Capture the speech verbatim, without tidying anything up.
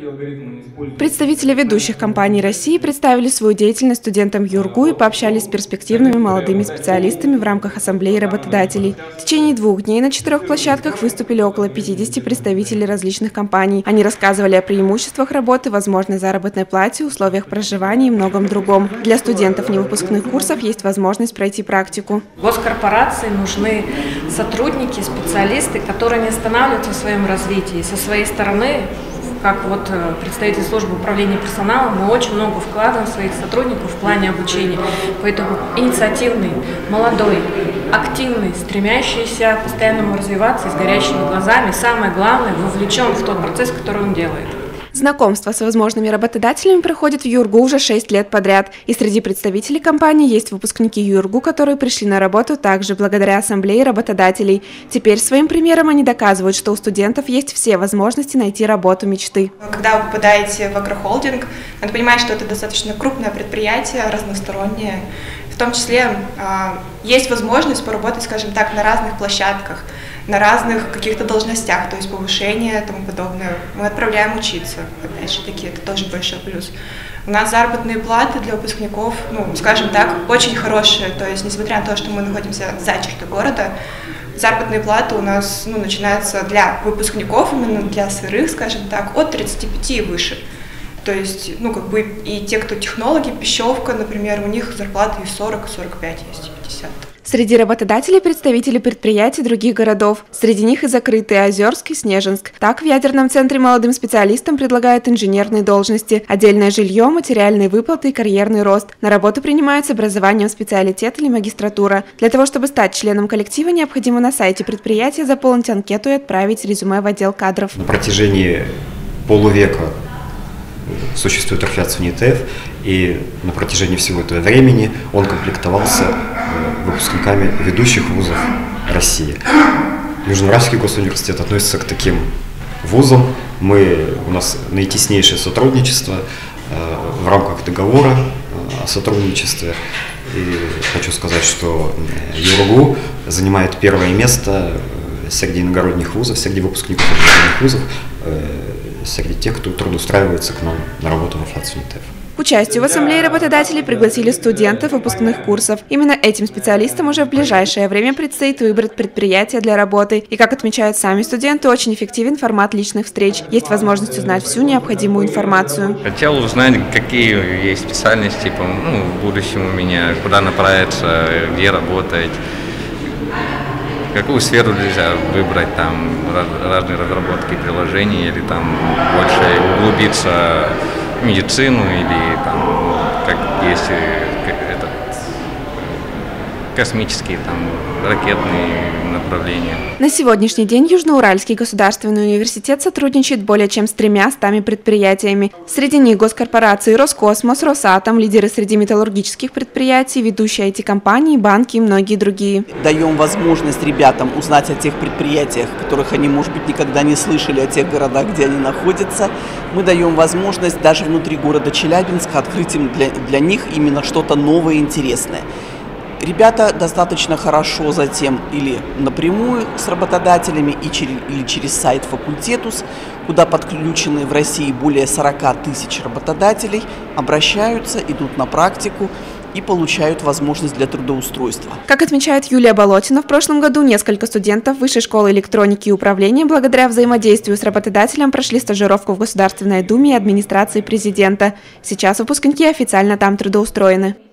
Представители ведущих компаний России представили свою деятельность студентам ЮрГУ и пообщались с перспективными молодыми специалистами в рамках ассамблеи работодателей. В течение двух дней на четырех площадках выступили около пятидесяти представителей различных компаний. Они рассказывали о преимуществах работы, возможной заработной плате, условиях проживания и многом другом. Для студентов невыпускных курсов есть возможность пройти практику. Госкорпорации нужны сотрудники, специалисты, которые не останавливаются в своем развитии. Со своей стороны, как вот представитель службы управления персоналом, мы очень много вкладываем в своих сотрудников в плане обучения. Поэтому инициативный, молодой, активный, стремящийся к постоянному развиваться, с горящими глазами, самое главное, вовлечен в тот процесс, который он делает. Знакомство с возможными работодателями проходит в ЮрГУ уже шесть лет подряд. И среди представителей компании есть выпускники ЮрГУ, которые пришли на работу также благодаря ассамблее работодателей. Теперь своим примером они доказывают, что у студентов есть все возможности найти работу мечты. Когда вы попадаете в агрохолдинг, надо понимать, что это достаточно крупное предприятие, разностороннее. В том числе э, есть возможность поработать, скажем так, на разных площадках, на разных каких-то должностях, то есть повышение и тому подобное. Мы отправляем учиться, опять же таки, это тоже большой плюс. У нас заработные платы для выпускников, ну, скажем так, очень хорошие, то есть несмотря на то, что мы находимся за чертой города, заработные платы у нас ну, начинаются для выпускников, именно для сырых, скажем так, от тридцати пяти и выше. То есть, ну, как бы и те, кто технологи, пищевка, например, у них зарплаты и сорок, сорок пять есть, и пятьдесят. Среди работодателей представители предприятий других городов. Среди них и закрытые Озерск и Снежинск. Так, в ядерном центре молодым специалистам предлагают инженерные должности, отдельное жилье, материальные выплаты и карьерный рост. На работу принимают с образованием специалитет или магистратура. Для того, чтобы стать членом коллектива, необходимо на сайте предприятия заполнить анкету и отправить резюме в отдел кадров. На протяжении полувека существует РФЯЦ УНИТЭФ, и на протяжении всего этого времени он комплектовался выпускниками ведущих вузов России. Южноуральский госуниверситет относится к таким вузам. Мы, у нас наитеснейшее сотрудничество э, в рамках договора э, о сотрудничестве. И хочу сказать, что ЮрГУ занимает первое место среди иногородних вузов, среди выпускников иногородних вузов, э, среди тех, кто трудоустраивается к нам на работу в РФЯЦ УНИТЭФ. К участию в ассамблее работодателей пригласили студентов выпускных курсов. Именно этим специалистам уже в ближайшее время предстоит выбрать предприятие для работы. И, как отмечают сами студенты, очень эффективен формат личных встреч. Есть возможность узнать всю необходимую информацию. Хотел узнать, какие есть специальности ну, в будущем у меня, куда направиться, где работать. Какую сферу нельзя выбрать, там разные разработки приложений или там больше углубиться в медицину или там как есть этот, космические, там ракетные направления. На сегодняшний день Южноуральский государственный университет сотрудничает более чем с тремя стами предприятиями. Среди них госкорпорации Роскосмос, Росатом, лидеры среди металлургических предприятий, ведущие ай ти-компании, банки и многие другие. Даем возможность ребятам узнать о тех предприятиях, которых они, может быть, никогда не слышали, о тех городах, где они находятся. Мы даем возможность даже внутри города Челябинска открыть им для, для них именно что-то новое и интересное. Ребята достаточно хорошо затем или напрямую с работодателями, и через, или через сайт Факультетус, куда подключены в России более сорока тысяч работодателей, обращаются, идут на практику и получают возможность для трудоустройства. Как отмечает Юлия Болотина, в прошлом году несколько студентов Высшей школы электроники и управления благодаря взаимодействию с работодателем прошли стажировку в Государственной Думе и администрации президента. Сейчас выпускники официально там трудоустроены.